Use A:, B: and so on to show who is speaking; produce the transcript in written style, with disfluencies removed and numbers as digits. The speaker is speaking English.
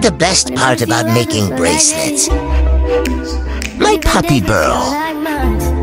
A: the best part about making bracelets? My puppy Burl.